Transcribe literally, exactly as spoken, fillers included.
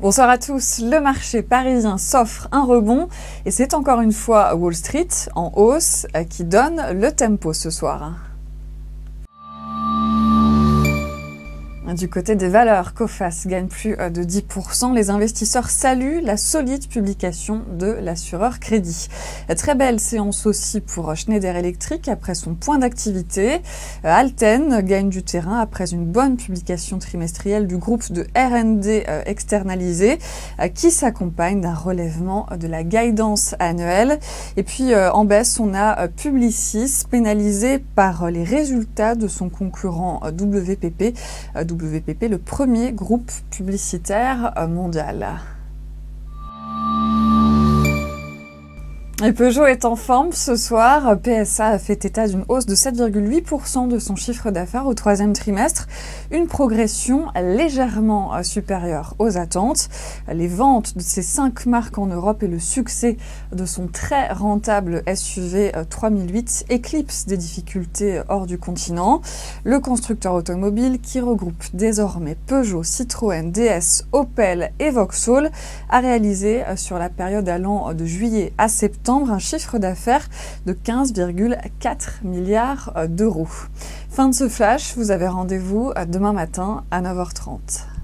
Bonsoir à tous, le marché parisien s'offre un rebond et c'est encore une fois Wall Street en hausse qui donne le tempo ce soir. Du côté des valeurs, Coface gagne plus de dix pour cent. Les investisseurs saluent la solide publication de l'assureur Crédit. Très belle séance aussi pour Schneider Electric après son point d'activité. Alten gagne du terrain après une bonne publication trimestrielle du groupe de R and D externalisé qui s'accompagne d'un relèvement de la guidance annuelle. Et puis en baisse, on a Publicis pénalisé par les résultats de son concurrent W P P. W P P, le premier groupe publicitaire mondial. Et Peugeot est en forme ce soir. P S A a fait état d'une hausse de sept virgule huit pour cent de son chiffre d'affaires au troisième trimestre, une progression légèrement supérieure aux attentes. Les ventes de ces cinq marques en Europe et le succès de son très rentable S U V trois mille huit éclipsent des difficultés hors du continent. Le constructeur automobile, qui regroupe désormais Peugeot, Citroën, D S, Opel et Vauxhall, a réalisé sur la période allant de juillet à septembre un chiffre d'affaires de quinze virgule quatre milliards d'euros. Fin de ce flash, vous avez rendez-vous demain matin à neuf heures trente.